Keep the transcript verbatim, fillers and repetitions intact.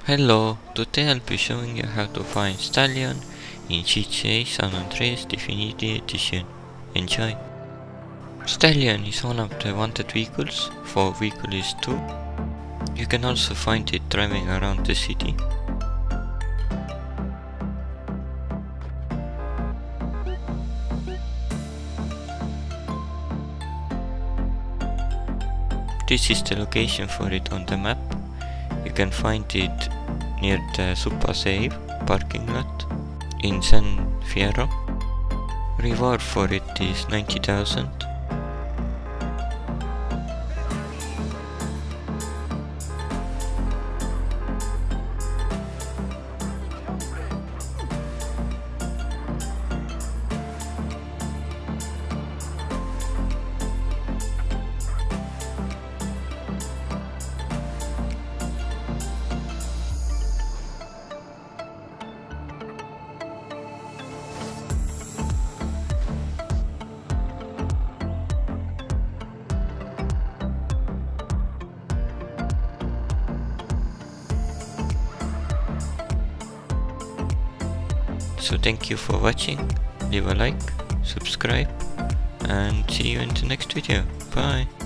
Hello, today I'll be showing you how to find Stallion in G T A San Andreas Definitive Edition. Enjoy! Stallion is one of the wanted vehicles for vehicle list two. You can also find it driving around the city. This is the location for it on the map. You can find it near the Super Save parking lot in San Fierro. Reward for it is ninety thousand. So thank you for watching, leave a like, subscribe, and see you in the next video. Bye!